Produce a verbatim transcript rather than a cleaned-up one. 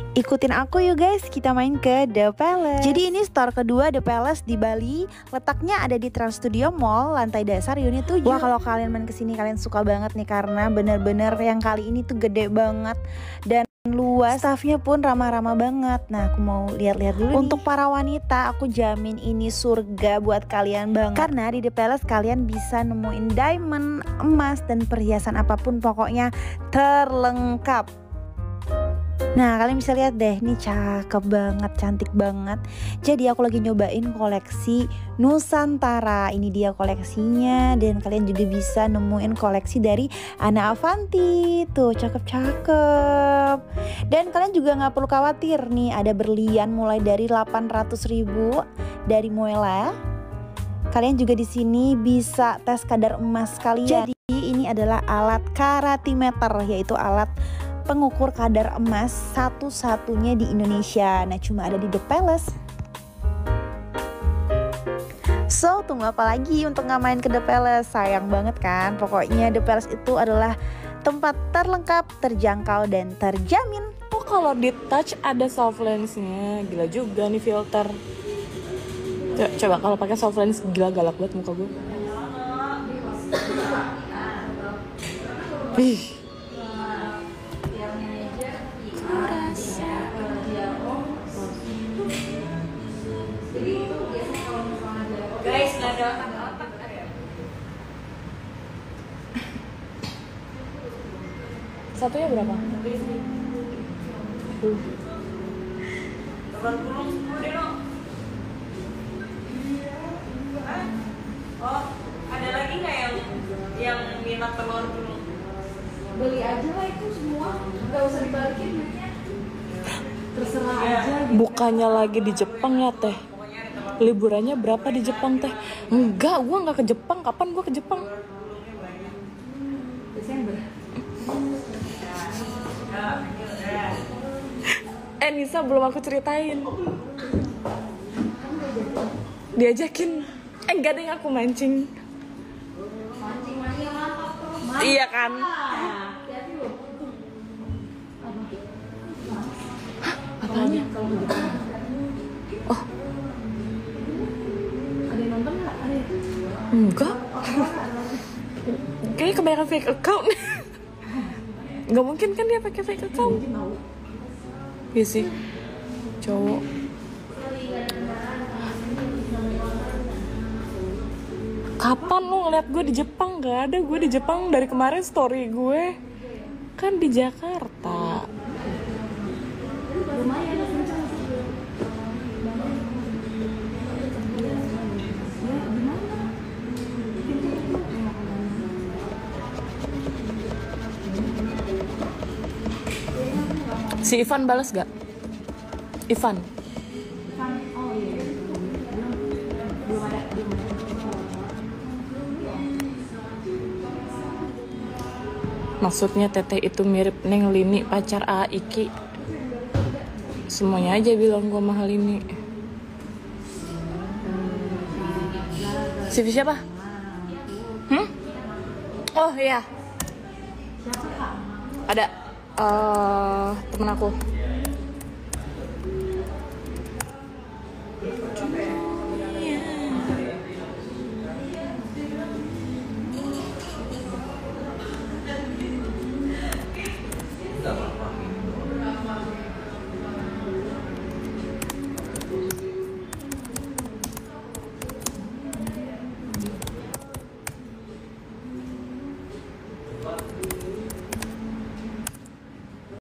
Ikutin aku yuk guys, kita main ke The Palace. Jadi ini store kedua The Palace di Bali. Letaknya ada di Trans Studio Mall, lantai dasar unit tujuh. Wah, kalau kalian main kesini kalian suka banget nih, karena bener-bener yang kali ini tuh gede banget dan luas. Staffnya pun ramah-ramah banget. Nah, aku mau lihat-lihat dulu. Untuk nih, para wanita aku jamin ini surga buat kalian banget. Karena di The Palace kalian bisa nemuin diamond, emas, dan perhiasan apapun, pokoknya terlengkap. Nah, kalian bisa lihat deh, ini cakep banget, cantik banget. Jadi aku lagi nyobain koleksi Nusantara. Ini dia koleksinya, dan kalian juga bisa nemuin koleksi dari Anna Avanti. Tuh, cakep-cakep. Dan kalian juga nggak perlu khawatir nih, ada berlian mulai dari delapan ratus ribu dari Moela. Kalian juga di sini bisa tes kadar emas kalian. Jadi ini adalah alat karatimeter, yaitu alat pengukur kadar emas satu-satunya di Indonesia. Nah, cuma ada di The Palace. So, tunggu apa lagi untuk nggak main ke The Palace? Sayang banget kan? Pokoknya The Palace itu adalah tempat terlengkap, terjangkau, dan terjamin. Oh, kalau di touch ada soft lens-nya. Gila juga nih filter. Coba kalau pakai soft lens, gila galak banget muka gue. Ih. Guys, nggak ada otak-otak ya. Satunya berapa? Tuh. Oh, ada lagi nggak yang yang minat telur dulu? Beli aja lah itu semua, nggak usah dibalikin duitnya. Terserah Ya. aja. Gitu. Bukannya lagi di Jepang ya teh? Liburannya berapa di Jepang teh? Enggak, gue nggak ke Jepang. Kapan gue ke Jepang? Desember. Eh Nisa, belum aku ceritain. Diajakin. Eh enggak deh, aku mancing. Mancing mancing mantap tuh. Iya kan? Hati-hati loh. Apanya? Kalau di Jepang. Oh, Ada yang nonton nggak? Ada. enggak. Kayaknya kebanyakan fake account. Nggak mungkin kan dia pakai fake account? Mungkin tahu. Iya sih, cowok. Kapan lu ngeliat gue di Jepang? Gak ada, gue di Jepang dari kemarin. Story gue kan di Jakarta. Lumayan kencang sih. Ya gimana? Si Ivan balas gak? Ivan Oh iya. Belum belum ada belum ada. maksudnya teteh itu mirip Neng Lini, pacar A Iki. Semuanya aja bilang gue mahal ini. C V siapa? Hmm? Oh iya. Ada uh, temen aku.